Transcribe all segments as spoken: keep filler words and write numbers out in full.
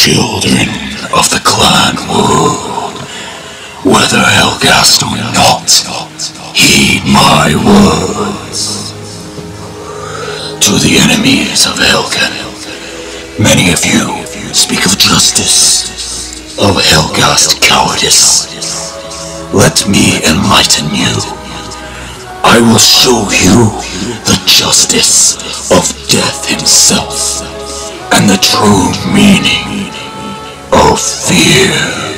Children of the clan world, whether Helghast or not, heed my words. To the enemies of Helgen, many of you speak of justice, of Helghast cowardice. Let me enlighten you. I will show you the justice of death himself, and the true meaning of fear.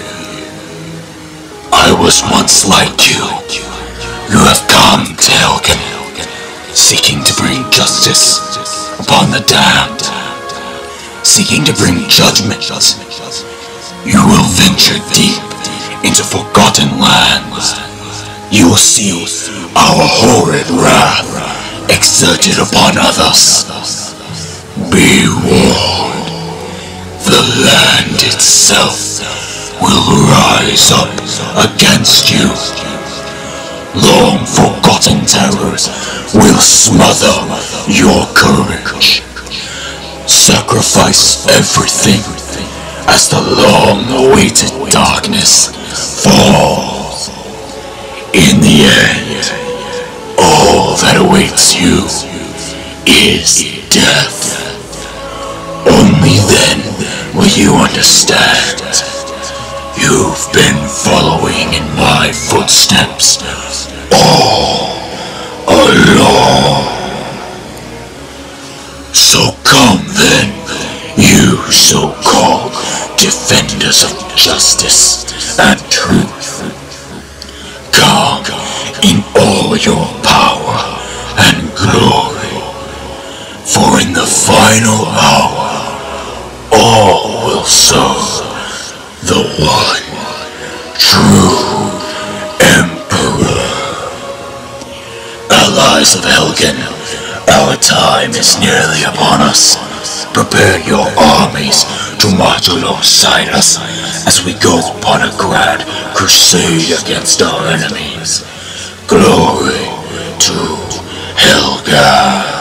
I was once like you. You have come to Helgen, seeking to bring justice upon the damned, seeking to bring judgment. You will venture deep into forgotten lands. You will see our horrid wrath exerted upon others. Be warned, the land itself will rise up against you. Long forgotten terrors will smother your courage. Sacrifice everything as the long-awaited darkness falls. In the end, all that awaits you is death. Only then will you understand. You've been following in my footsteps all along. So come then, you so-called defenders of justice and truth. Come in all your power and glory, for in the final hour, all will serve the one true Emperor. Allies of Helgen, our time is nearly upon us. Prepare your armies to march alongside us as we go upon a grand crusade against our enemies. Glory to Helgen.